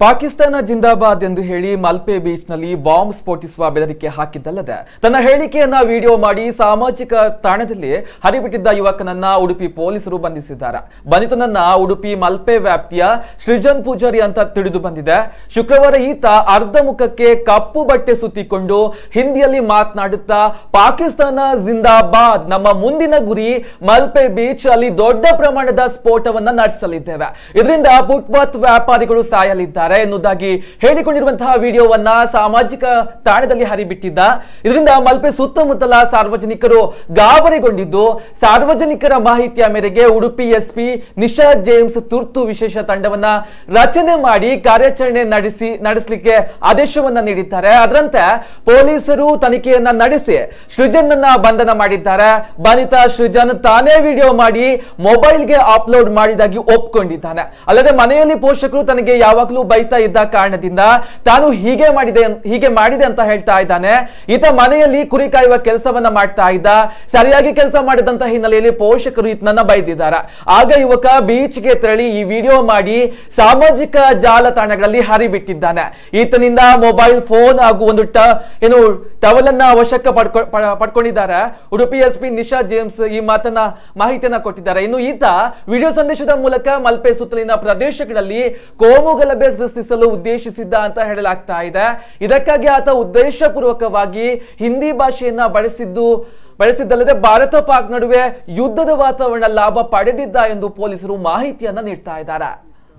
ಪಾಕಿಸ್ತಾನ ಜಿಂದಾಬಾದ್ ಎಂದು ಹೇಳಿ ಮಲ್ಪೆ ಬೀಚ್ನಲ್ಲಿ ಬಾಂಬ್ ಸ್ಫೋಟಿಸುವ ಬೆದರಿಕೆ ಹಾಕಿದ್ದಲ್ಲದೆ ತನ್ನ ಹೇಳಿಕೆಯನ್ನ ವಿಡಿಯೋ ಮಾಡಿ ಸಾಮಾಜಿಕ ತಾಣದಲ್ಲಿ ಹರಿಬಿಟ್ಟಿದ್ದ ಯುವಕನನ್ನ ಉಡುಪಿ ಪೊಲೀಸರು ಬಂಧಿಸಿದ್ದಾರೆ. ಬಂಧಿತನನ್ನ ಉಡುಪಿ ಮಲ್ಪೆ ವ್ಯಾಪ್ತಿಯ ಸೃಜನ್ ಪೂಜಾರಿ ಅಂತ ತಿಳಿದು ಬಂದಿದೆ. ಶುಕ್ರವಾರ ಈತ ಅರ್ಧ ಮುಖಕ್ಕೆ ಕಪ್ಪು ಬಟ್ಟೆ ಸುತ್ತಿಕೊಂಡು ಹಿಂದಿಯಲ್ಲಿ ಮಾತನಾಡುತ್ತಾ ಪಾಕಿಸ್ತಾನ ಜಿಂದಾಬಾದ್, ನಮ್ಮ ಮುಂದಿನ ಗುರಿ ಮಲ್ಪೆ ಬೀಚ್ ಅಲ್ಲಿ ದೊಡ್ಡ ಪ್ರಮಾಣದ ಸ್ಫೋಟವನ್ನ ನಡೆಸಲಿದ್ದೇವೆ, ಇದರಿಂದ ಫುಟ್ಪಾತ್ ವ್ಯಾಪಾರಿಗಳು ಸಾಯಲಿದ್ದಾರೆ ಎನ್ನುವುದಾಗಿ ಹೇಳಿಕೊಂಡಿರುವಂತಹ ವಿಡಿಯೋವನ್ನ ಸಾಮಾಜಿಕ ತಾಣದಲ್ಲಿ ಹರಿಬಿಟ್ಟಿದ್ದ. ಇದರಿಂದ ಮಲ್ಪೆ ಸುತ್ತಮುತ್ತಲ ಸಾರ್ವಜನಿಕರು ಗಾಬರಿಗೊಂಡಿದ್ದು, ಸಾರ್ವಜನಿಕರ ಮಾಹಿತಿಯ ಮೇರೆಗೆ ಉಡುಪಿ ಎಸ್ಪಿ ನಿಶಾ ಜೇಮ್ಸ್ ತುರ್ತು ವಿಶೇಷ ತಂಡವನ್ನ ರಚನೆ ಮಾಡಿ ಕಾರ್ಯಾಚರಣೆ ನಡೆಸಲಿಕ್ಕೆ ಆದೇಶವನ್ನ ನೀಡಿದ್ದಾರೆ. ಅದರಂತೆ ಪೊಲೀಸರು ತನಿಖೆಯನ್ನ ನಡೆಸಿ ಸೃಜನ್ ಅನ್ನ ಬಂಧನ ಮಾಡಿದ್ದಾರೆ. ಬಂಧಿತ ಸೃಜನ್ ತಾನೇ ವಿಡಿಯೋ ಮಾಡಿ ಮೊಬೈಲ್ಗೆ ಅಪ್ಲೋಡ್ ಮಾಡಿದಾಗಿ ಒಪ್ಕೊಂಡಿದ್ದಾನೆ. ಅಲ್ಲದೆ ಮನೆಯಲ್ಲಿ ಪೋಷಕರು ತನಗೆ ಯಾವಾಗಲೂ ಬೈತಾ ಇದ್ದ ಕಾರಣದಿಂದ ತಾನು ಹೀಗೆ ಮಾಡಿದೆ ಅಂತ ಹೇಳ್ತಾ ಇದ್ದಾನೆ. ಈತ ಮನೆಯಲ್ಲಿ ಕುರಿ ಕಾಯುವ ಕೆಲಸವನ್ನ ಮಾಡ್ತಾ ಇದ್ದ. ಸರಿಯಾಗಿ ಕೆಲಸ ಮಾಡಿದಂತ ಹಿನ್ನೆಲೆಯಲ್ಲಿ ಪೋಷಕರು ಈತನನ್ನ ಬೈದಿದ್ದಾರೆ. ಆಗ ಯುವಕ ಬೀಚ್ಗೆ ತೆರಳಿ ಈ ವಿಡಿಯೋ ಮಾಡಿ ಸಾಮಾಜಿಕ ಜಾಲತಾಣಗಳಲ್ಲಿ ಹರಿಬಿಟ್ಟಿದ್ದಾನೆ. ಈತನಿಂದ ಮೊಬೈಲ್ ಫೋನ್ ಹಾಗೂ ಒಂದು ಟವಲ್ ಅನ್ನ ವಶಕ್ಕೆ ಪಡ್ಕೊಂಡಿದ್ದಾರೆ. ಉಡುಪಿ ಎಸ್ಪಿ ನಿಶಾ ಜೇಮ್ಸ್ ಈ ಮಾಹಿತಿಯನ್ನ ಕೊಟ್ಟಿದ್ದಾರೆ. ಇನ್ನು ಈತ ವಿಡಿಯೋ ಸಂದೇಶದ ಮೂಲಕ ಮಲ್ಪೆ ಸುತ್ತಲಿನ ಪ್ರದೇಶಗಳಲ್ಲಿ ಕೋಮು ಗಲಭೆ ಸೃಷ್ಟಿಸಲು ಉದ್ದೇಶಿಸಿದ್ದ ಅಂತ ಹೇಳಲಾಗ್ತಾ ಇದೆ. ಇದಕ್ಕಾಗಿ ಆತ ಉದ್ದೇಶಪೂರ್ವಕವಾಗಿ ಹಿಂದಿ ಭಾಷೆಯನ್ನ ಬಳಸಿದ್ದಲ್ಲದೆ ಭಾರತ ಪಾಕ್ ನಡುವೆ ಯುದ್ಧದ ವಾತಾವರಣ ಲಾಭ ಪಡೆದಿದ್ದ ಎಂದು ಪೊಲೀಸರು ಮಾಹಿತಿಯನ್ನ ನೀಡ್ತಾ ಇದ್ದಾರೆ.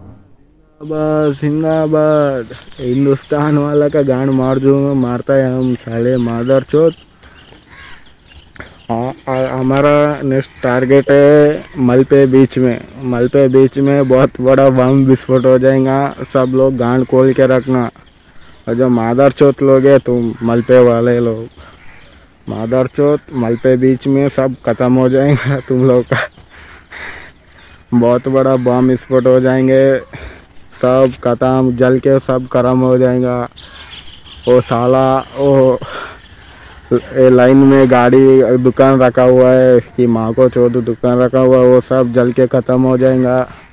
जिंदाबाद, हिंदुस्तान वाला का गांड मार दूंगा, मारता है हम साले मादर चोत। हमारा नेक्स्ट टारगेट है मल्पे बीच में बहुत बड़ा बम विस्फोट हो जाएगा। सब लोग गांड खोल के रखना, और जो मादर चोत लोग हैं तुम मल्पे वाले लोग, मादर चोत मल्पे बीच में सब ख़त्म हो जाएगा तुम लोग का। बहुत बड़ा बम विस्फोट हो जाएंगे, सब खत्म, जल के सब खत्म हो जाएगा। वो साला वो लाइन में गाड़ी दुकान रखा हुआ है कि माँ को चोदो दुकान रखा हुआ है, वो सब जल के ख़त्म हो जाएगा।